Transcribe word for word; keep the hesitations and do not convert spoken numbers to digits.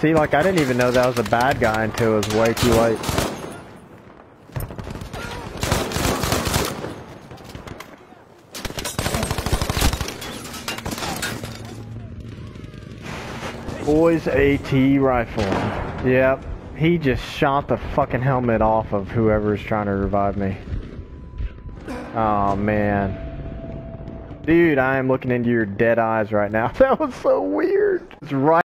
See, like, I didn't even know that was a bad guy until it was way too late. Boys AT rifle. Yep. He just shot the fucking helmet off of whoever's trying to revive me. Oh, man. Dude, I am looking into your dead eyes right now. That was so weird. It's right.